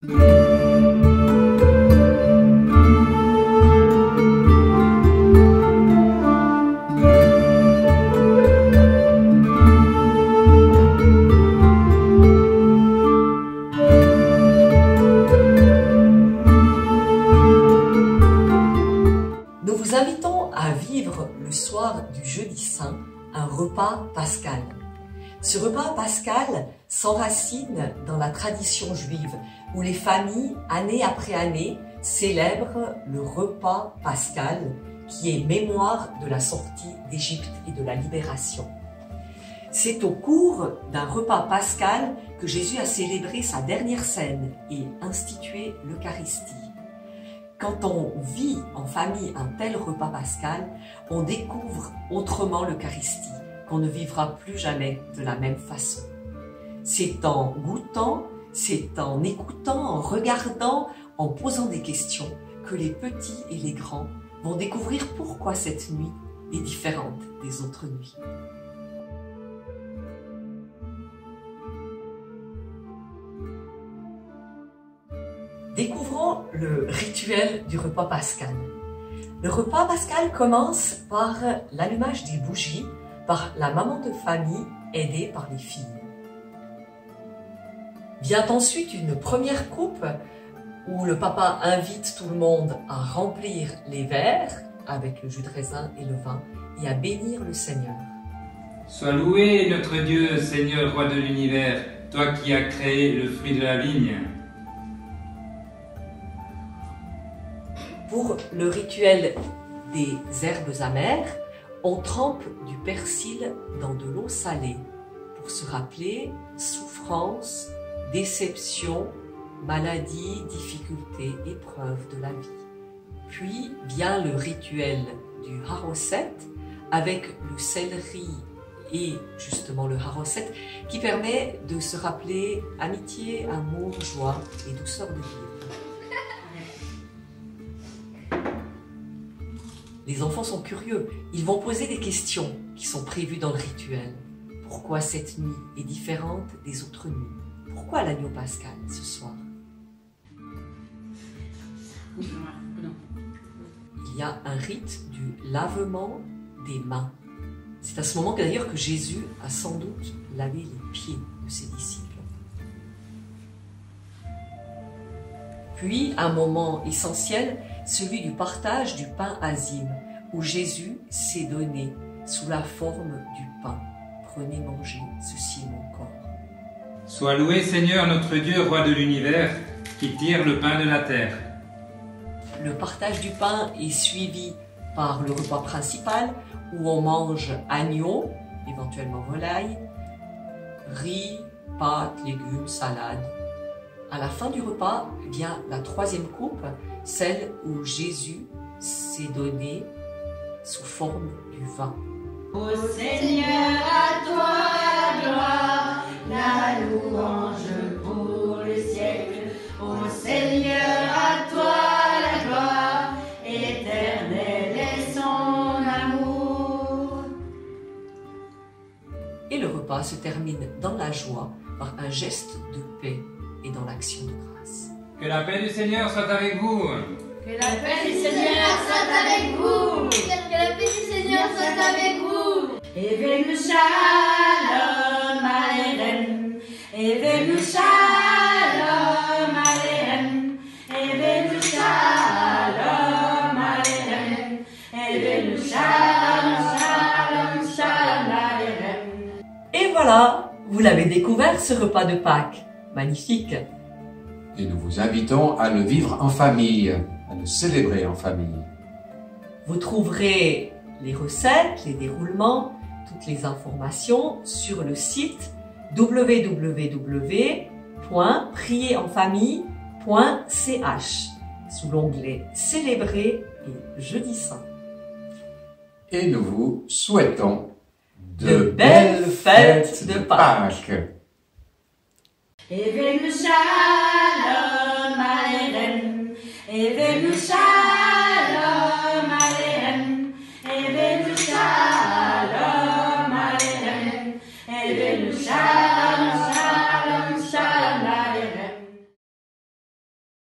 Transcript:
Nous vous invitons à vivre le soir du jeudi saint un repas pascal. Ce repas pascal s'enracine dans la tradition juive où les familles, année après année, célèbrent le repas pascal qui est mémoire de la sortie d'Égypte et de la libération. C'est au cours d'un repas pascal que Jésus a célébré sa dernière scène et institué l'Eucharistie. Quand on vit en famille un tel repas pascal, on découvre autrement l'Eucharistie, qu'on ne vivra plus jamais de la même façon. C'est en goûtant, c'est en écoutant, en regardant, en posant des questions que les petits et les grands vont découvrir pourquoi cette nuit est différente des autres nuits. Découvrons le rituel du repas pascal. Le repas pascal commence par l'allumage des bougies par la maman de famille aidée par les filles. Vient ensuite une première coupe où le papa invite tout le monde à remplir les verres avec le jus de raisin et le vin et à bénir le Seigneur. Sois loué notre Dieu, Seigneur, roi de l'univers, toi qui as créé le fruit de la vigne. Pour le rituel des herbes amères, on trempe du persil dans de l'eau salée pour se rappeler souffrance, déception, maladie, difficulté, épreuve de la vie. Puis vient le rituel du haroset avec le céleri et justement le haroset qui permet de se rappeler amitié, amour, joie et douceur de vivre. Les enfants sont curieux, ils vont poser des questions qui sont prévues dans le rituel. Pourquoi cette nuit est différente des autres nuits? Pourquoi l'agneau pascal ce soir? Il y a un rite du lavement des mains. C'est à ce moment d'ailleurs que Jésus a sans doute lavé les pieds de ses disciples. Puis, un moment essentiel, celui du partage du pain azime, où Jésus s'est donné sous la forme du pain. Prenez, mangez, ceci est mon corps. Sois loué, Seigneur, notre Dieu, roi de l'univers, qui tire le pain de la terre. Le partage du pain est suivi par le repas principal, où on mange agneau, éventuellement volaille, riz, pâtes, légumes, salade. À la fin du repas vient la troisième coupe, celle où Jésus s'est donné sous forme du vin. Ô Seigneur, à toi la gloire, la louange pour le siècle. Ô Seigneur, à toi la gloire, éternel est son amour. Et le repas se termine dans la joie par un geste de paix et dans l'action de grâce. Que la paix du Seigneur soit avec vous. Que la paix du Seigneur soit avec vous. Que la paix du Seigneur soit avec vous. Evenu shalom aleichem. Evenu shalom aleichem. Evenu shalom aleichem. Evenu shalom, shalom, shalom aleichem. Et voilà, vous l'avez découvert ce repas de Pâques. Magnifique! Et nous vous invitons à le vivre en famille, à le célébrer en famille. Vous trouverez les recettes, les déroulements, toutes les informations sur le site www.prierenfamille.ch sous l'onglet Célébrer et Jeudi Saint. Et nous vous souhaitons de belles fêtes de Pâques. Evenu shalom.